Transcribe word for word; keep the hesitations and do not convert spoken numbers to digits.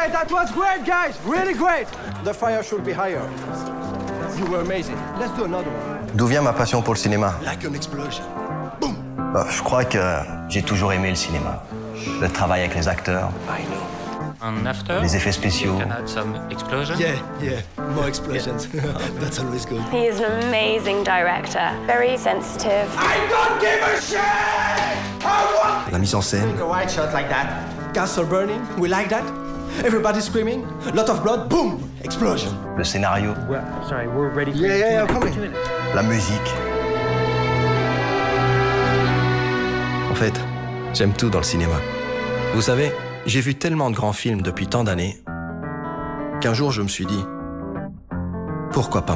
Okay, that was great, guys. Really great. The fire should be higher. You were amazing. Let's do another one. D'où vient ma passion pour le cinéma? Like an explosion. Boom. Bah, je crois que j'ai toujours aimé le cinéma. Le travail avec les acteurs. I know. And after, les effets spéciaux. you can add some explosion. Yeah, yeah, more explosions. That's always good. He is an amazing director, very sensitive. I don't give a shit! I want La mise en scène. a white shot like that. Castle burning, we like that. Everybody screaming, lot of blood, boom, explosion. Le scénario. Well, sorry, we're ready for Yeah, you. yeah, yeah, Two come minutes. in. Two minutes. La musique. En fait, j'aime tout dans le cinéma. Vous savez, j'ai vu tellement de grands films depuis tant d'années qu'un jour je me suis dit, pourquoi pas moi ?